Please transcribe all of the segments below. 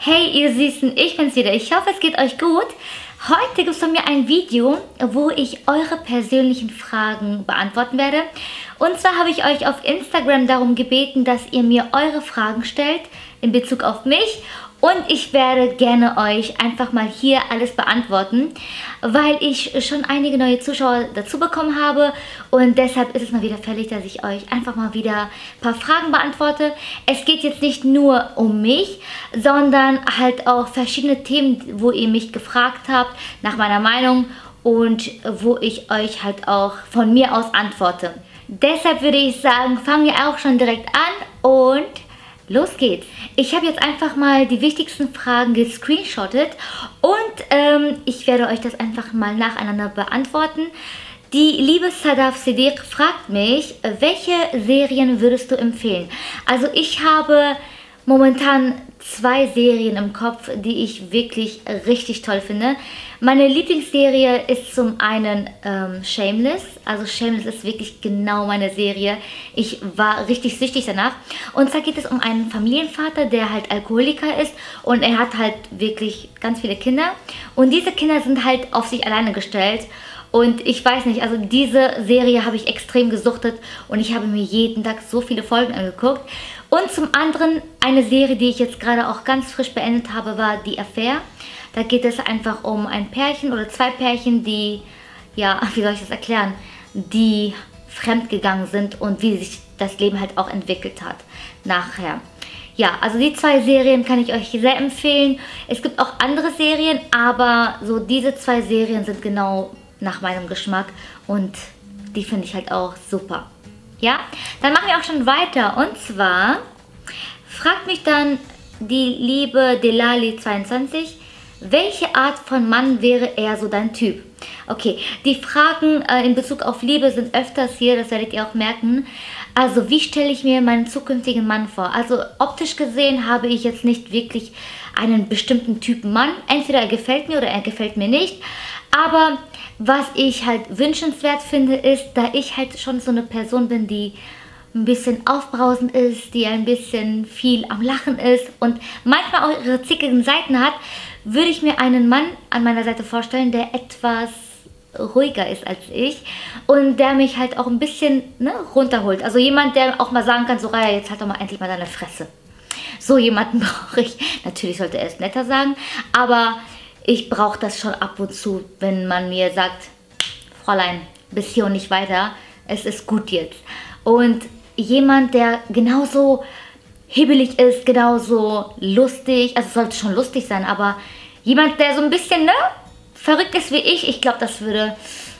Hey ihr Süßen, ich bin's wieder. Ich hoffe, es geht euch gut. Heute gibt es von mir ein Video, wo ich eure persönlichen Fragen beantworten werde. Und zwar habe ich euch auf Instagram darum gebeten, dass ihr mir eure Fragen stellt in Bezug auf mich. Und ich werde gerne euch einfach mal hier alles beantworten, weil ich schon einige neue Zuschauer dazu bekommen habe. Und deshalb ist es mal wieder fällig, dass ich euch einfach mal wieder ein paar Fragen beantworte. Es geht jetzt nicht nur um mich, sondern halt auch verschiedene Themen, wo ihr mich gefragt habt nach meiner Meinung und wo ich euch halt auch von mir aus antworte. Deshalb würde ich sagen, fangen wir auch schon direkt an und los geht's. Ich habe jetzt einfach mal die wichtigsten Fragen gescreenshottet und ich werde euch das einfach mal nacheinander beantworten. Die liebe Sadaf Siddiq fragt mich, welche Serien würdest du empfehlen? Also ich habe momentan 2 Serien im Kopf, die ich wirklich richtig toll finde. Meine Lieblingsserie ist zum einen Shameless. Also Shameless ist wirklich genau meine Serie. Ich war richtig süchtig danach. Und zwar geht es um einen Familienvater, der halt Alkoholiker ist. Und er hat halt wirklich ganz viele Kinder. Und diese Kinder sind halt auf sich alleine gestellt. Und ich weiß nicht, also diese Serie habe ich extrem gesuchtet. Und ich habe mir jeden Tag so viele Folgen angeguckt. Und zum anderen eine Serie, die ich jetzt gerade auch ganz frisch beendet habe, war The Affair. Da geht es einfach um ein Pärchen oder 2 Pärchen, die, ja, wie soll ich das erklären, die fremdgegangen sind und wie sich das Leben halt auch entwickelt hat nachher. Ja, also die 2 Serien kann ich euch sehr empfehlen. Es gibt auch andere Serien, aber so diese 2 Serien sind genau nach meinem Geschmack und die finde ich halt auch super. Ja, dann machen wir auch schon weiter und zwar fragt mich dann die liebe Delali22, welche Art von Mann wäre eher so dein Typ? Okay, die Fragen in Bezug auf Liebe sind öfters hier, das werdet ihr auch merken. Also wie stelle ich mir meinen zukünftigen Mann vor? Also optisch gesehen habe ich jetzt nicht wirklich einen bestimmten Typen Mann. Entweder er gefällt mir oder er gefällt mir nicht. Aber was ich halt wünschenswert finde, ist, da ich halt schon so eine Person bin, die ein bisschen aufbrausend ist, die ein bisschen viel am Lachen ist und manchmal auch ihre zickigen Seiten hat, würde ich mir einen Mann an meiner Seite vorstellen, der etwas ruhiger ist als ich und der mich halt auch ein bisschen runterholt. Also jemand, der auch mal sagen kann, so Raya, jetzt halt doch mal endlich mal deine Fresse. So jemanden brauche ich. Natürlich sollte er es netter sagen, aber ich brauche das schon ab und zu, wenn man mir sagt, Fräulein, bis hier und nicht weiter, es ist gut jetzt. Und jemand, der genauso hibbelig ist, genauso lustig, also es sollte schon lustig sein, aber jemand, der so ein bisschen, verrückt ist wie ich glaube, das würde,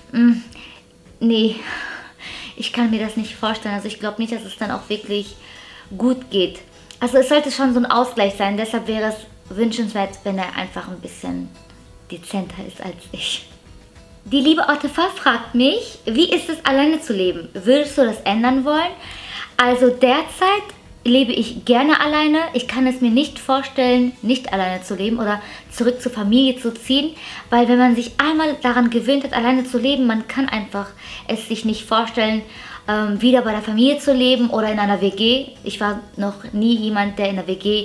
nee, ich kann mir das nicht vorstellen. Also ich glaube nicht, dass es dann auch wirklich gut geht. Also es sollte schon so ein Ausgleich sein, deshalb wäre es wünschenswert, wenn er einfach ein bisschen dezenter ist als ich. Die liebe Ottefa fragt mich, wie ist es alleine zu leben? Würdest du das ändern wollen? Also derzeit lebe ich gerne alleine. Ich kann es mir nicht vorstellen, nicht alleine zu leben oder zurück zur Familie zu ziehen, weil wenn man sich einmal daran gewöhnt hat, alleine zu leben, man kann einfach es sich nicht vorstellen, wieder bei der Familie zu leben oder in einer WG. Ich war noch nie jemand, der in der WG,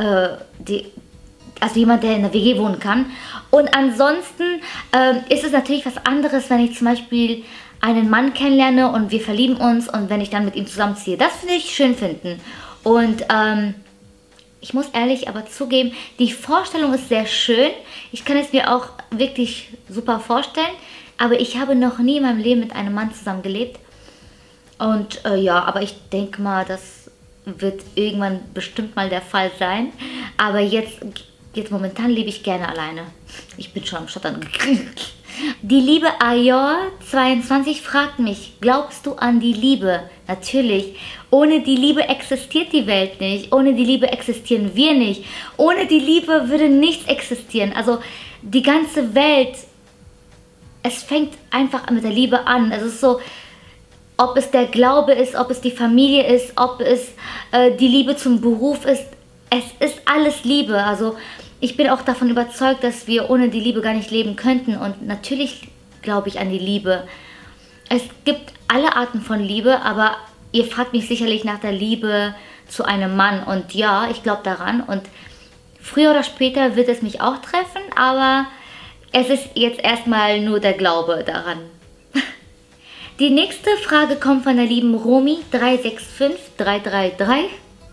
jemand, der in der WG wohnen kann. Und ansonsten ist es natürlich was anderes, wenn ich zum Beispiel einen Mann kennenlerne und wir verlieben uns und wenn ich dann mit ihm zusammenziehe. Das würde ich schön finden. Und ich muss ehrlich aber zugeben, die Vorstellung ist sehr schön. Ich kann es mir auch wirklich super vorstellen. Aber ich habe noch nie in meinem Leben mit einem Mann zusammengelebt. Und ja, aber ich denke mal, das wird irgendwann bestimmt mal der Fall sein. Aber jetzt momentan lebe ich gerne alleine. Ich bin schon am Stottern. Die liebe Ayor22 fragt mich, glaubst du an die Liebe? Natürlich. Ohne die Liebe existiert die Welt nicht. Ohne die Liebe existieren wir nicht. Ohne die Liebe würde nichts existieren. Also die ganze Welt, es fängt einfach mit der Liebe an. Es ist so, ob es der Glaube ist, ob es die Familie ist, ob es die Liebe zum Beruf ist. Es ist alles Liebe. Also ich bin auch davon überzeugt, dass wir ohne die Liebe gar nicht leben könnten. Und natürlich glaube ich an die Liebe. Es gibt alle Arten von Liebe, aber ihr fragt mich sicherlich nach der Liebe zu einem Mann. Und ja, ich glaube daran. Und Früher oder später wird es mich auch treffen, aber es ist jetzt erstmal nur der Glaube daran. Die nächste Frage kommt von der lieben Romi365333.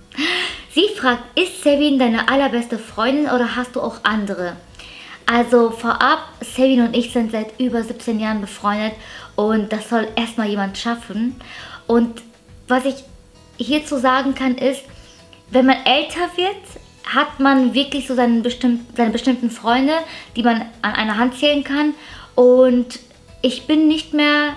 Sie fragt, ist Sevin deine allerbeste Freundin oder hast du auch andere? Also vorab, Sevin und ich sind seit über 17 Jahren befreundet und das soll erstmal jemand schaffen. Und was ich hierzu sagen kann ist, wenn man älter wird, hat man wirklich so seine bestimmten Freunde, die man an einer Hand zählen kann. Und ich bin nicht mehr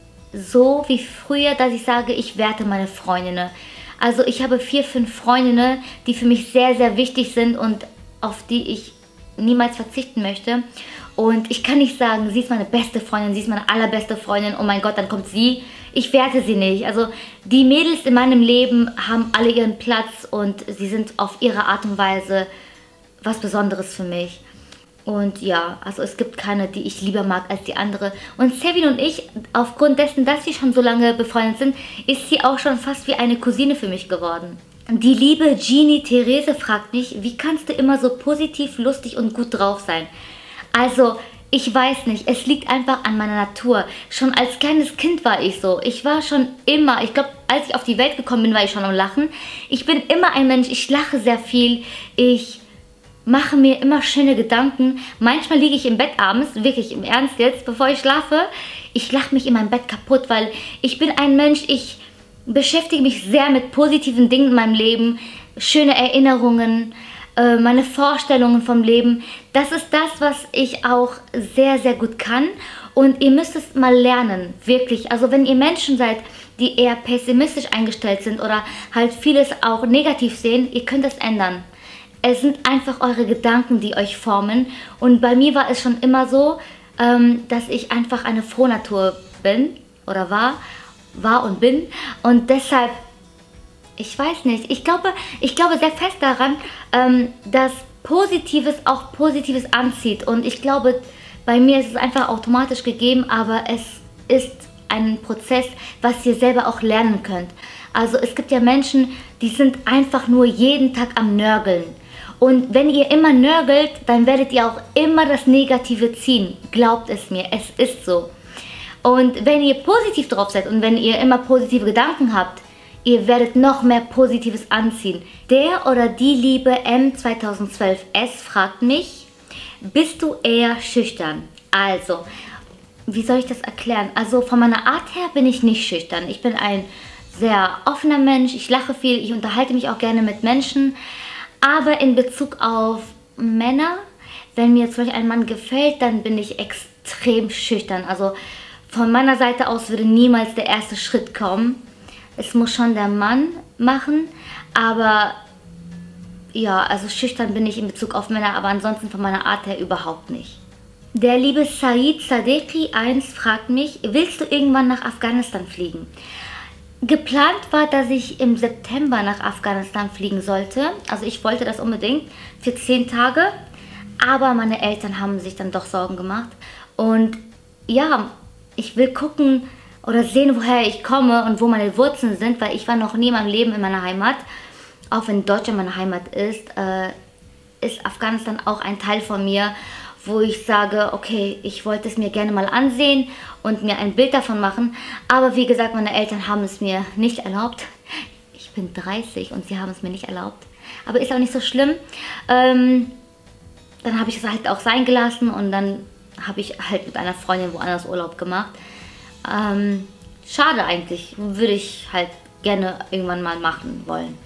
so wie früher, dass ich sage, ich werte meine Freundinnen. Also ich habe 4, 5 Freundinnen, die für mich sehr, sehr wichtig sind und auf die ich niemals verzichten möchte. Und ich kann nicht sagen, sie ist meine beste Freundin, sie ist meine allerbeste Freundin, oh mein Gott, dann kommt sie. Ich werte sie nicht. Also die Mädels in meinem Leben haben alle ihren Platz und sie sind auf ihre Art und Weise was Besonderes für mich. Und ja, also es gibt keine, die ich lieber mag als die andere. Und Sevin und ich, aufgrund dessen, dass wir schon so lange befreundet sind, ist sie auch schon fast wie eine Cousine für mich geworden. Die liebe Jeannie Therese fragt mich, wie kannst du immer so positiv, lustig und gut drauf sein? Also, ich weiß nicht, es liegt einfach an meiner Natur. Schon als kleines Kind war ich so. Ich war schon immer, ich glaube, als ich auf die Welt gekommen bin, war ich schon am Lachen. Ich bin immer ein Mensch, ich lache sehr viel, ich mache mir immer schöne Gedanken. Manchmal liege ich im Bett abends, wirklich im Ernst jetzt, bevor ich schlafe. Ich lache mich in meinem Bett kaputt, weil ich bin ein Mensch, ich beschäftige mich sehr mit positiven Dingen in meinem Leben, schöne Erinnerungen, meine Vorstellungen vom Leben. Das ist das, was ich auch sehr, sehr gut kann. Und ihr müsst es mal lernen, wirklich. Also wenn ihr Menschen seid, die eher pessimistisch eingestellt sind oder halt vieles auch negativ sehen, ihr könnt das ändern. Es sind einfach eure Gedanken, die euch formen. Und bei mir war es schon immer so, dass ich einfach eine Frohnatur bin oder war und bin. Und deshalb, ich weiß nicht, ich glaube sehr fest daran, dass Positives auch Positives anzieht. Und ich glaube, bei mir ist es einfach automatisch gegeben, aber es ist ein Prozess, was ihr selber auch lernen könnt. Also es gibt ja Menschen, die sind einfach nur jeden Tag am Nörgeln. Und wenn ihr immer nörgelt, dann werdet ihr auch immer das Negative ziehen. Glaubt es mir, es ist so. Und wenn ihr positiv drauf seid und wenn ihr immer positive Gedanken habt, ihr werdet noch mehr Positives anziehen. Der oder die liebe M2012S fragt mich, bist du eher schüchtern? Also, wie soll ich das erklären? Also von meiner Art her bin ich nicht schüchtern. Ich bin ein sehr offener Mensch, ich lache viel, ich unterhalte mich auch gerne mit Menschen. Aber in Bezug auf Männer, wenn mir zum Beispiel ein Mann gefällt, dann bin ich extrem schüchtern. Also von meiner Seite aus würde niemals der erste Schritt kommen. Es muss schon der Mann machen, aber ja, also schüchtern bin ich in Bezug auf Männer, aber ansonsten von meiner Art her überhaupt nicht. Der liebe Said Sadeki 1 fragt mich, willst du irgendwann nach Afghanistan fliegen? Geplant war, dass ich im September nach Afghanistan fliegen sollte. Also ich wollte das unbedingt für 10 Tage. Aber meine Eltern haben sich dann doch Sorgen gemacht. Und ja, ich will gucken oder sehen, woher ich komme und wo meine Wurzeln sind. Weil ich war noch nie in meinem Leben in meiner Heimat. Auch wenn Deutschland meine Heimat ist, ist Afghanistan auch ein Teil von mir, wo ich sage, okay, ich wollte es mir gerne mal ansehen und mir ein Bild davon machen. Aber wie gesagt, meine Eltern haben es mir nicht erlaubt. Ich bin 30 und sie haben es mir nicht erlaubt. Aber ist auch nicht so schlimm. Dann habe ich es halt auch sein gelassen und dann habe ich halt mit einer Freundin woanders Urlaub gemacht. Schade eigentlich, würde ich halt gerne irgendwann mal machen wollen.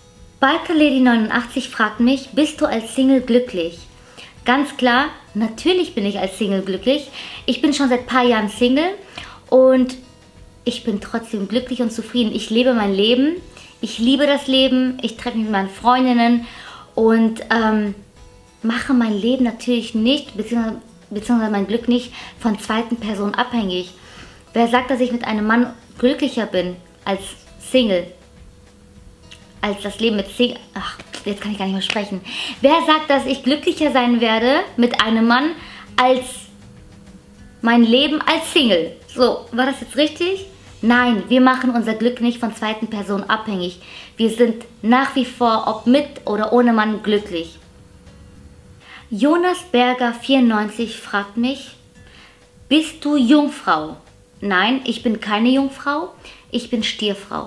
Balkalady89 fragt mich, bist du als Single glücklich? Ganz klar, natürlich bin ich als Single glücklich. Ich bin schon seit ein paar Jahren Single und ich bin trotzdem glücklich und zufrieden. Ich lebe mein Leben, ich liebe das Leben, ich treffe mich mit meinen Freundinnen und mache mein Leben natürlich nicht, beziehungsweise mein Glück nicht von zweiten Personen abhängig. Wer sagt, dass ich mit einem Mann glücklicher bin als Single? Als das Leben mit Single... Ach, jetzt kann ich gar nicht mehr sprechen. Wer sagt, dass ich glücklicher sein werde mit einem Mann als mein Leben als Single? So, war das jetzt richtig? Nein, wir machen unser Glück nicht von zweiten Personen abhängig. Wir sind nach wie vor, ob mit oder ohne Mann, glücklich. Jonas Berger 94 fragt mich, bist du Jungfrau? Nein, ich bin keine Jungfrau, ich bin Stierfrau.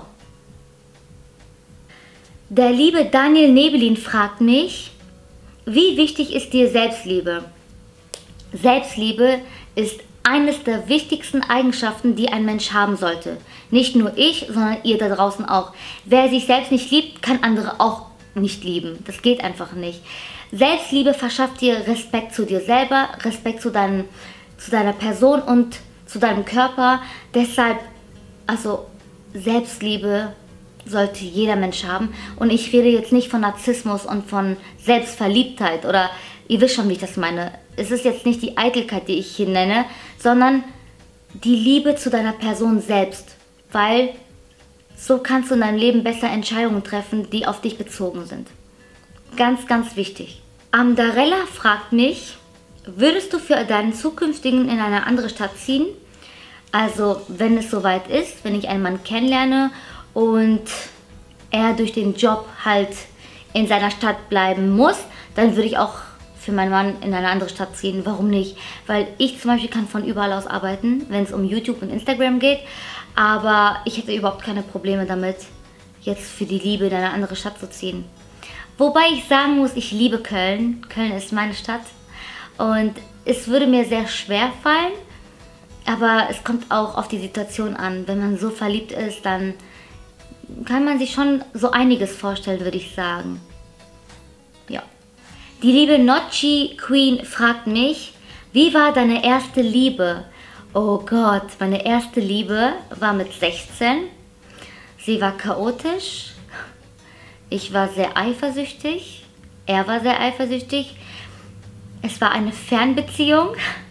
Der liebe Daniel Nebelin fragt mich, wie wichtig ist dir Selbstliebe? Selbstliebe ist eines der wichtigsten Eigenschaften, die ein Mensch haben sollte. Nicht nur ich, sondern ihr da draußen auch. Wer sich selbst nicht liebt, kann andere auch nicht lieben. Das geht einfach nicht. Selbstliebe verschafft dir Respekt zu dir selber, Respekt zu deiner Person und zu deinem Körper. Deshalb, also Selbstliebe sollte jeder Mensch haben. Und ich rede jetzt nicht von Narzissmus und von Selbstverliebtheit oder ihr wisst schon, wie ich das meine. Es ist jetzt nicht die Eitelkeit, die ich hier nenne, sondern die Liebe zu deiner Person selbst. Weil so kannst du in deinem Leben besser Entscheidungen treffen, die auf dich bezogen sind. Ganz, ganz wichtig. Amdarella fragt mich, würdest du für deinen zukünftigen in eine andere Stadt ziehen? Also, wenn es soweit ist, wenn ich einen Mann kennenlerne und er durch den Job halt in seiner Stadt bleiben muss, dann würde ich auch für meinen Mann in eine andere Stadt ziehen. Warum nicht? Weil ich zum Beispiel kann von überall aus arbeiten, wenn es um YouTube und Instagram geht. Aber ich hätte überhaupt keine Probleme damit, jetzt für die Liebe in eine andere Stadt zu ziehen. Wobei ich sagen muss, ich liebe Köln. Köln ist meine Stadt. Und es würde mir sehr schwer fallen. Aber es kommt auch auf die Situation an. Wenn man so verliebt ist, dann kann man sich schon so einiges vorstellen, würde ich sagen. Ja. Die liebe Notchi Queen fragt mich, wie war deine erste Liebe? Oh Gott, meine erste Liebe war mit 16. Sie war chaotisch. Ich war sehr eifersüchtig. Er war sehr eifersüchtig. Es war eine Fernbeziehung.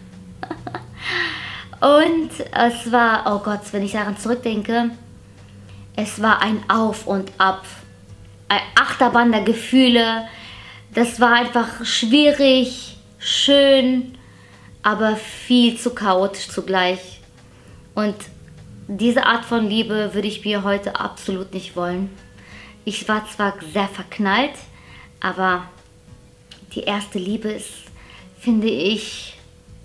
Und es war, oh Gott, wenn ich daran zurückdenke, es war ein Auf und Ab. Eine Achterbahn der Gefühle. Das war einfach schwierig, schön, aber viel zu chaotisch zugleich. Und diese Art von Liebe würde ich mir heute absolut nicht wollen. Ich war zwar sehr verknallt, aber die erste Liebe ist, finde ich,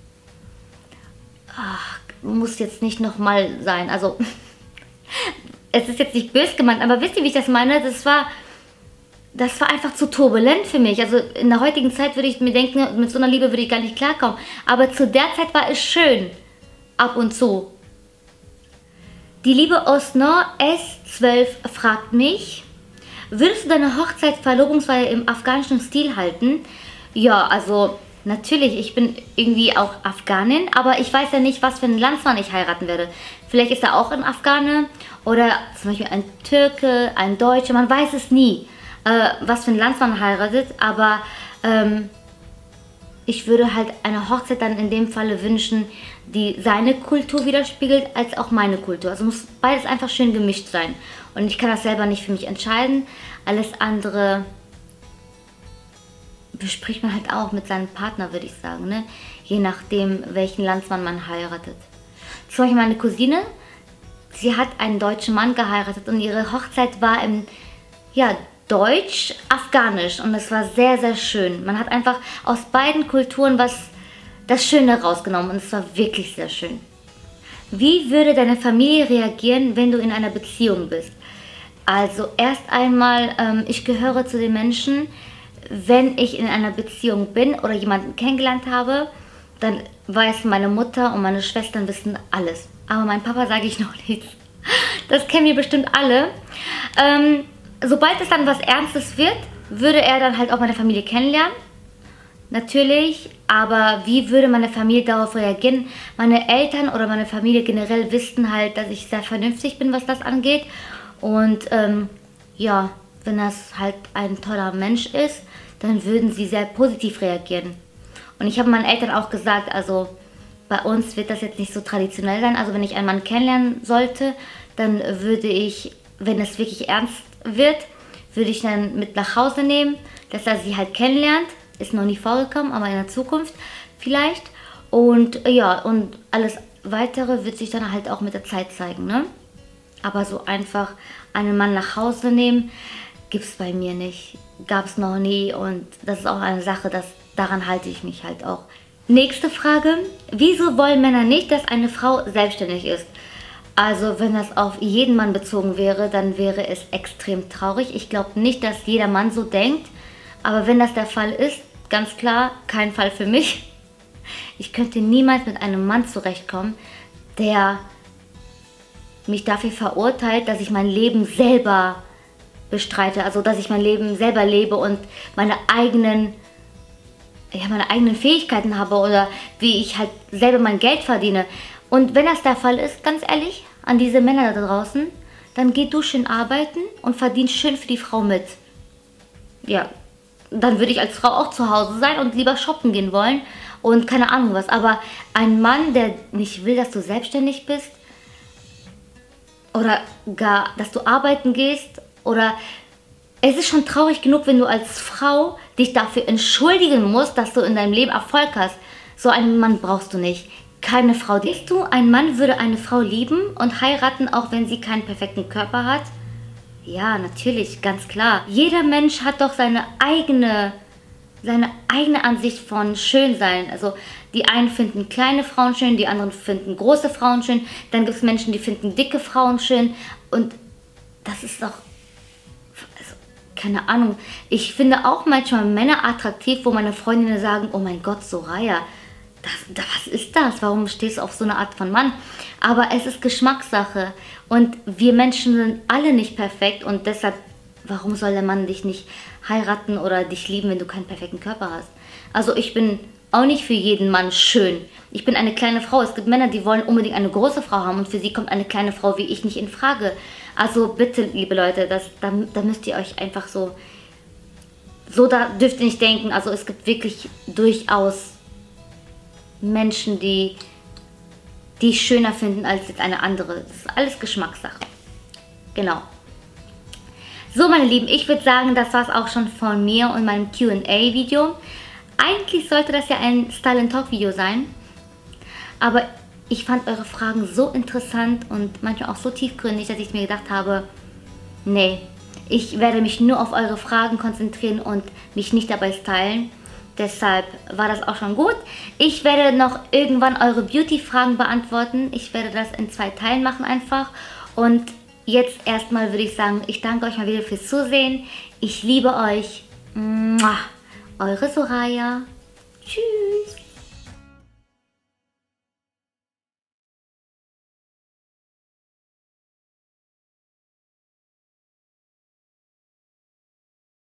muss jetzt nicht nochmal sein. Also, es ist jetzt nicht böse gemeint, aber wisst ihr, wie ich das meine? Das war einfach zu turbulent für mich. Also in der heutigen Zeit würde ich mir denken, mit so einer Liebe würde ich gar nicht klarkommen. Aber zu der Zeit war es schön. Ab und zu. Die liebe Osnor S12 fragt mich, würdest du deine Hochzeit, Verlobungsfeier im afghanischen Stil halten? Ja, also natürlich, ich bin irgendwie auch Afghanin, aber ich weiß ja nicht, was für ein Landsmann ich heiraten werde. Vielleicht ist er auch ein Afghane oder zum Beispiel ein Türke, ein Deutscher, man weiß es nie, was für ein Landsmann heiratet, aber ich würde halt eine Hochzeit dann in dem Falle wünschen, die seine Kultur widerspiegelt, als auch meine Kultur. Also muss beides einfach schön gemischt sein. Und ich kann das selber nicht für mich entscheiden. Alles andere bespricht man halt auch mit seinem Partner, würde ich sagen, ne? Je nachdem, welchen Landsmann man heiratet. Zum Beispiel meine Cousine, sie hat einen deutschen Mann geheiratet und ihre Hochzeit war im, ja, deutsch-afghanisch und es war sehr, sehr schön. Man hat einfach aus beiden Kulturen das Schöne rausgenommen und es war wirklich sehr schön. Wie würde deine Familie reagieren, wenn du in einer Beziehung bist? Also erst einmal, ich gehöre zu den Menschen, wenn ich in einer Beziehung bin oder jemanden kennengelernt habe, dann weiß meine Mutter und meine Schwestern wissen alles. Aber mein Papa sage ich noch nichts. Das kennen wir bestimmt alle. Sobald es dann was Ernstes wird, würde er dann halt auch meine Familie kennenlernen. Natürlich, aber wie würde meine Familie darauf reagieren? Meine Eltern oder meine Familie generell wüssten halt, dass ich sehr vernünftig bin, was das angeht. Und ja, wenn das halt ein toller Mensch ist, dann würden sie sehr positiv reagieren. Und ich habe meinen Eltern auch gesagt, also bei uns wird das jetzt nicht so traditionell sein. Also wenn ich einen Mann kennenlernen sollte, dann würde ich, wenn es wirklich ernst wird, würde ich dann mit nach Hause nehmen, dass er sie halt kennenlernt. Ist noch nicht vorgekommen, aber in der Zukunft vielleicht. Und ja, und alles Weitere wird sich dann halt auch mit der Zeit zeigen, ne? Aber so einfach einen Mann nach Hause nehmen, gibt es bei mir nicht. Gab es noch nie und das ist auch eine Sache, daran halte ich mich halt auch. Nächste Frage. Wieso wollen Männer nicht, dass eine Frau selbstständig ist? Also wenn das auf jeden Mann bezogen wäre, dann wäre es extrem traurig. Ich glaube nicht, dass jeder Mann so denkt. Aber wenn das der Fall ist, ganz klar, kein Fall für mich. Ich könnte niemals mit einem Mann zurechtkommen, der mich dafür verurteilt, dass ich mein Leben selber bestreite. Also dass ich mein Leben selber lebe und meine eigenen Fähigkeiten habe oder wie ich halt selber mein Geld verdiene. Und wenn das der Fall ist, ganz ehrlich, an diese Männer da draußen, dann geh du schön arbeiten und verdien schön für die Frau mit. Ja, dann würde ich als Frau auch zu Hause sein und lieber shoppen gehen wollen und keine Ahnung was. Aber ein Mann, der nicht will, dass du selbstständig bist oder gar, dass du arbeiten gehst oder... Es ist schon traurig genug, wenn du als Frau dich dafür entschuldigen musst, dass du in deinem Leben Erfolg hast. So einen Mann brauchst du nicht. Keine Frau. Denkst du, ein Mann würde eine Frau lieben und heiraten, auch wenn sie keinen perfekten Körper hat? Ja, natürlich, ganz klar. Jeder Mensch hat doch seine eigene Ansicht von Schönsein. Also die einen finden kleine Frauen schön, die anderen finden große Frauen schön. Dann gibt es Menschen, die finden dicke Frauen schön. Und das ist doch... Keine Ahnung, ich finde auch manchmal Männer attraktiv, wo meine Freundinnen sagen, oh mein Gott, Soraya, was ist das? Warum stehst du auf so eine Art von Mann? Aber es ist Geschmackssache und wir Menschen sind alle nicht perfekt und deshalb, warum soll der Mann dich nicht heiraten oder dich lieben, wenn du keinen perfekten Körper hast? Also ich bin auch nicht für jeden Mann schön. Ich bin eine kleine Frau. Es gibt Männer, die wollen unbedingt eine große Frau haben und für sie kommt eine kleine Frau wie ich nicht in Frage. Also bitte, liebe Leute, da müsst ihr euch einfach so da dürft ihr nicht denken. Also es gibt wirklich durchaus Menschen, die ich schöner finden als jetzt eine andere. Das ist alles Geschmackssache. Genau. So, meine Lieben, ich würde sagen, das war es auch schon von mir und meinem Q&A-Video. Eigentlich sollte das ja ein Style & Talk Video sein, aber ich fand eure Fragen so interessant und manchmal auch so tiefgründig, dass ich mir gedacht habe, nee, ich werde mich nur auf eure Fragen konzentrieren und mich nicht dabei stylen. Deshalb war das auch schon gut. Ich werde noch irgendwann eure Beauty-Fragen beantworten. Ich werde das in 2 Teilen machen einfach. Und jetzt erstmal würde ich sagen, ich danke euch mal wieder fürs Zusehen. Ich liebe euch. Eure Soraya. Tschüss.